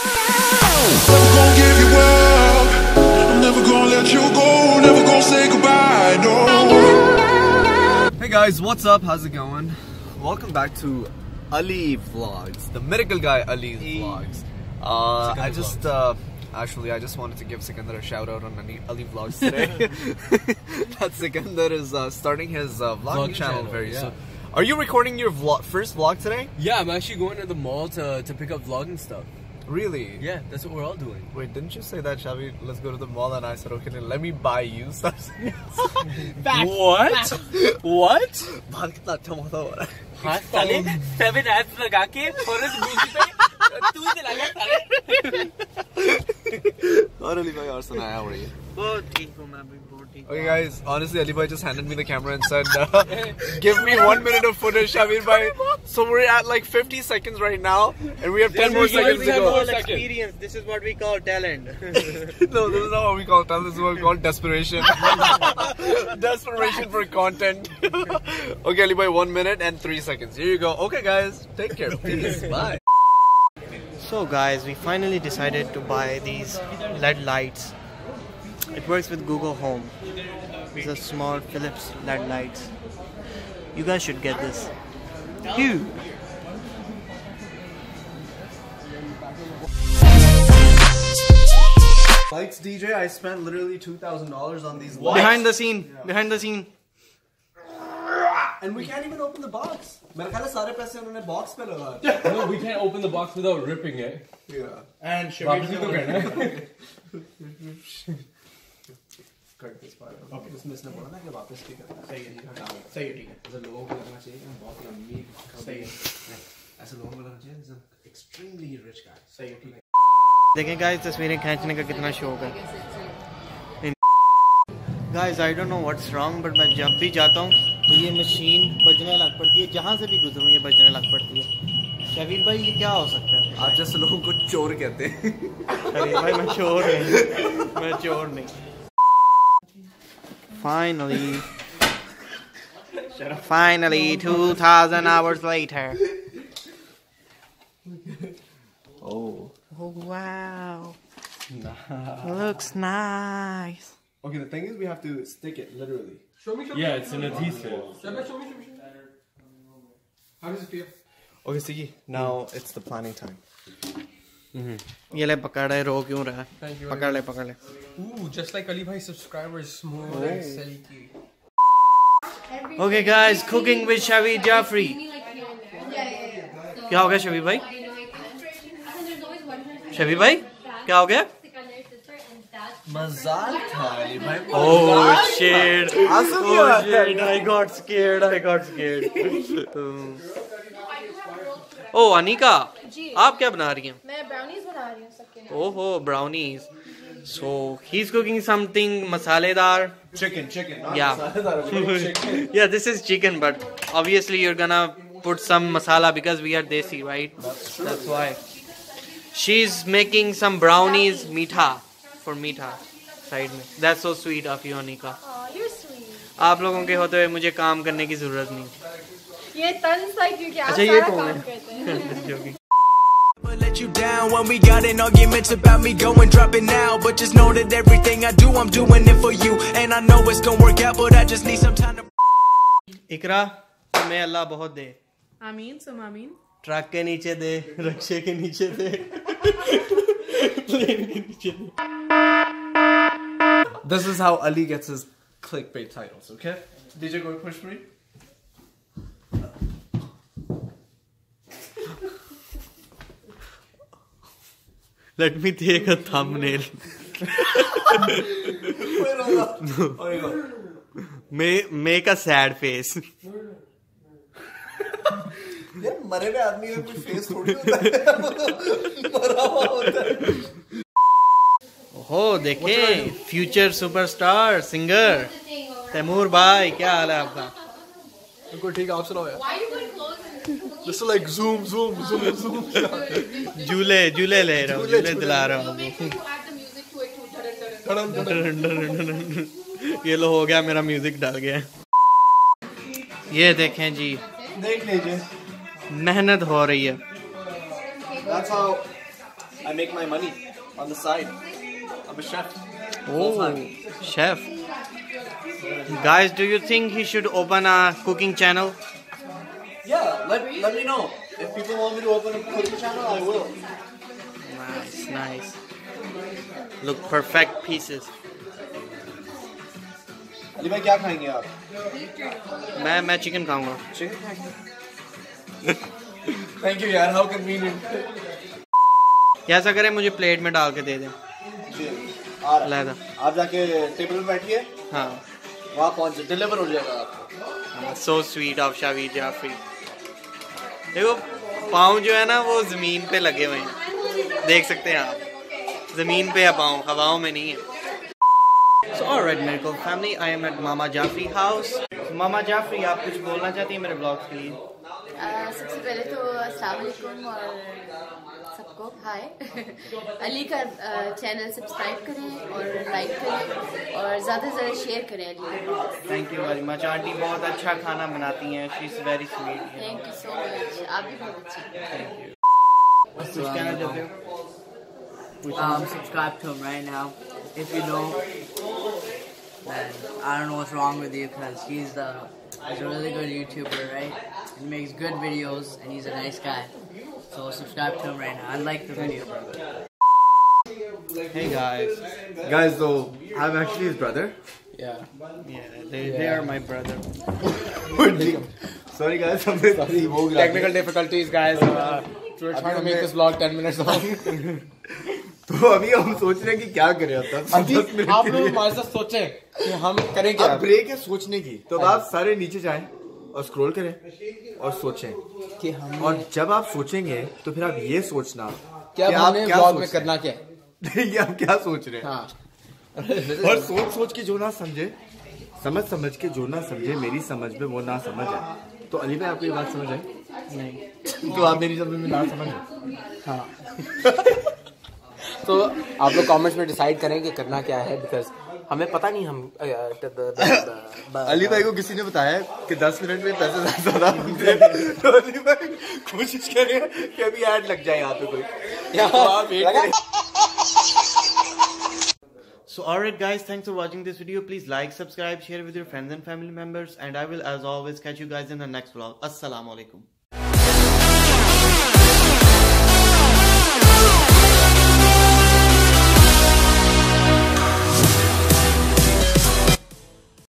Never gonna give you up. I'm never gonna let you go. Never gonna say goodbye. No. Hey guys, what's up? How's it going? Welcome back to Ali Vlogs, the mythical guy Ali's Vlogs. I just wanted to give Sikandar a shout out on Ali Vlogs today. That Sikandar is starting his vlogging channel very soon. Are you recording your first vlog today? Yeah, I'm actually going to the mall to pick up vlogging stuff. Really? Yeah, that's what we're all doing. Wait, didn't you say that, Shavi, let's go to the mall? And I said, okay, then let me buy you stuff. What? What? बाल कितना अच्छा मौका हो रहा है। हाँ साले 7 apps लगा के फौरन दूसरी पे तू दिला गया साले। और अली भाई और सुनाया हो रही है। बहुत ठीक हूँ मैं भी बहुत ठीक। Okay guys, honestly Ali Bhai just handed me the camera and said give me 1 minute of footage, Shabir Bhai. So we're at like 50 seconds right now and we have 10 more seconds to go. Experience. This is what we call talent. No, this is not what we call talent, this is what we call desperation. Desperation for content. Okay Ali Bhai, 1 minute and 3 seconds. Here you go. Okay guys, take care. Peace. Bye. So guys, we finally decided to buy these LED lights. It works with Google Home. These are small Philips LED lights. You guys should get this. Huge. Lights DJ, I spent literally $2,000 on these lights. Behind the scene. Yeah. Behind the scene. And we can't even open the box. मेरे ख्याल है सारे पैसे उन्होंने box पे लगा दिए. No, we can't open the box without ripping it. Yeah. And वापसी तो करना है. Cut this part. Okay. इसमें इसने बोला ना कि वापस भी करना है. सही है, सही है, ठीक है. ऐसे लोगों को लगना चाहिए कि हम बहुत लंबी. सही है. ऐसे लोगों को लगना चाहिए. He's an extremely rich guy. सही है, ठीक है. देखें guys, तस्वीरें खींचने का कितना शौक है. Guys, I don't know what's wrong, but मैं जब भी जाता हूँ तो ये मशीन बजने लग पड़ती है. जहाँ से भी गुजरूँ ये बजने लग पड़ती है. शबीर भाई, ये क्या हो सकता है? आप जैसे लोगों को चोर कहते हैं. अरे भाई, मैं चोर नहीं. मैं चोर नहीं. Finally, 2,000 hours later. Oh. Oh wow. Looks nice. Okay, the thing is we have to stick it literally. Show me. Yeah, it's an adhesive. Show me. How does it feel? Okay, see, now it's the planning time. ये ले पकड़ रहे, रो क्यों रहा है? पकड़ ले. Ooh, just like Ali Bhai subscribers, smooth and silky. Okay guys, cooking with Shavi Jaffrey. क्या हो गया शबीर भाई? शबीर भाई, क्या हो गया? मजाक था अली भाई. Oh shit! I got scared. Oh Anika, आप क्या बना रही हैं? मैं ब्राउनीज बना रही हूँ सबके लिए. ओहो, brownies. So he's cooking something masaledar. Chicken. Yeah. Yeah, this is chicken, but obviously you're gonna put some masala because we are desi, right? That's why. She's making some brownies, meetha, for meetha side में. That's so sweet of you, Anika. Oh, you're sweet. आप लोगों के होते हुए मुझे काम करने की जरूरत नहीं. ये तंज था क्योंकि आप अच्छा, ये सारा कौन काम है? करते हैं. Joking. Let you down when we got in arguments about me going dropping now, but just know that everything I do, I'm doing it for you, and I know it's gonna work out, but I just need some time to. इकरा, तुम्हें अल्लाह बहुत दे. आमीन सुम आमीन. Truck के नीचे दे, रक्शे के नीचे दे, plane के नीचे दे. This is how Ali gets his clickbait titles, okay? DJ, go push for me. Let me take a thumbnail. Make a sad face. यार मरे हुए आदमी का कोई फेस थोड़ी होता है. मरा हुआ होता है. ओहो, देखें, फ्यूचर सुपरस्टार सिंगर तैमूर भाई, क्या हाल है आपका? बिल्कुल ठीक है, आप सुनाओ यार. Just like zoom. झूले ले रहा हूँ, झूले दिला रहा हूँ. ये लो, हो गया, मेरा म्यूजिक डाल गया. ये देखें जी, देख लीजिए, मेहनत हो रही है. That's how I make my money on the side. I'm a chef. Oh, chef. Guys, do you think he should open a cooking channel? Yeah, let me know. If people want me to open a cooking channel, I will. Nice, nice. Look, perfect pieces. Ali भाई क्या खाएंगे आप? मैं chicken खाऊंगा. Chicken खाएंगे? Thank you यार, how convenient. या ऐसा करें मुझे प्लेट में डाल के दे दें. आ रहा लादा. आप जाके टेबल पे बैठिए. हाँ. वहाँ पहुँचे, डिलीवर हो जाएगा आपको. So sweet of Shaveed Jaffrey. देखो पाँव जो है ना वो जमीन पे लगे हुए हैं. देख सकते हैं आप. जमीन पे है पाँव, हवाओं में नहीं है. So alright Miracle family, I am at Mama Jaffrey house. Mama Jaffrey, आप कुछ बोलना चाहती हैं मेरे ब्लॉग्स के लिए? सबसे पहले तो अस्सलाम वालेकुम और सबको हाय. अली का चैनल सब्सक्राइब करें और लाइक करें और ज़्यादा से ज़्यादा शेयर करें Ali. Thank you very much. Aunty बहुत अच्छा खाना बनाती हैं. She is very sweet. Thank you so much. आप भी बहुत अच्छे. Thank you. कुछ कहना चाहते हो? Subscribe to him right now. If you don't, then I don't know what's wrong with you, because he's a really good YouTuber, right? He makes good videos and he's a nice guy. So subscribe to him right now. I like the video, brother. Hey guys. Guys, so I'm actually his brother. Yeah, they are my brother. Sorry guys, technical difficulties, guys. We're trying to make this vlog 10 minutes long. तो अभी हम सोच रहे हैं कि क्या करें. अभी आप लोग हमारे साथ सोचें कि हम करें क्या. अब ब्रेक है सोचने की, तो आप सारे नीचे जाएं और स्क्रॉल करें और सोचें कि हम, और जब आप सोचेंगे तो फिर आप ये सोचना क्या हमने व्लॉग में करना क्या है. ये आप क्या सोच रहे हैं. हाँ. और सोच के जो ना समझे, समझ के जो ना समझे, मेरी समझ में वो ना समझ है. तो अली भाई आपको ये बात समझ आई? नहीं. तो आप मेरी समझ में ना समझ. हाँ. तो आप लोग कमेंट्स में डिसाइड करें कि करना क्या है, बिकॉज हमें पता नहीं. हम अली भाई को किसी ने बताया कि 10 मिनट में पैसे ज्यादा मिलते हैं. तो अली भाई कोशिश करें कि अभी ऐड लग जाए यहाँ पे कोई. तो आप वेट करें. So alright guys, thanks for watching this video. Please like, subscribe, share with your friends and family members, and I will as always catch you guys in the next vlog. Assalamu alaikum.